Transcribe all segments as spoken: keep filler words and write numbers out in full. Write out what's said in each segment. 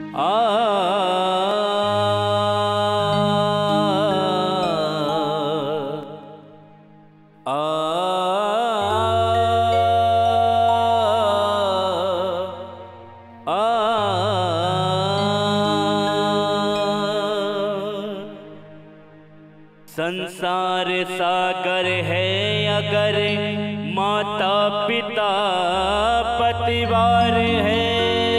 आ संसार सागर है अगर माता पिता पतिवार है,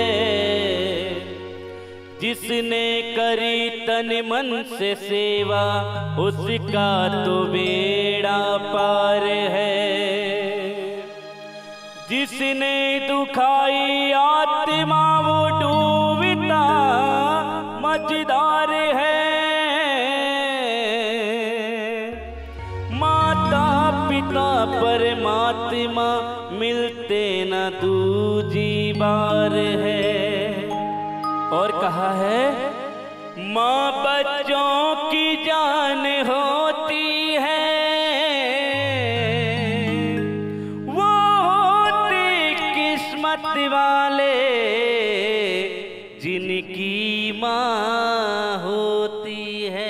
जिसने करी तन मन से सेवा उसका तो बेड़ा पार है। जिसने दुखाई आत्मा वो डूबता मझदार है। पिता परमात्मा मिलते न दूजी बार है। और कहा है माँ बच्चों की जान होती है, वो होते किस्मत वाले जिनकी माँ होती है।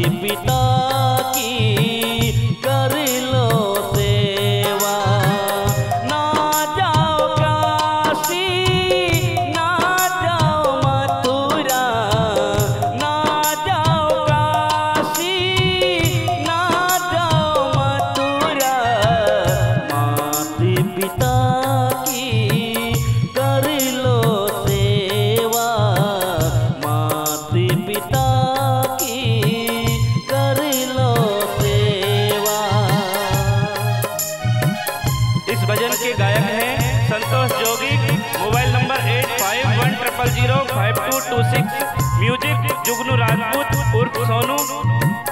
पिता की कर लो सेवा। ना जाओ काशी, ना जाओ मथुरा, ना जाओ काशी, ना जाओ मथुरा। माता पिता की कर लो सेवा, माता पिता की कर लो सेवा। इस भजन के गायक हैं Santosh Jogi. Mobile number eight five one triple zero five two two six. Music Jugnu Rajput उर्फ सोनू।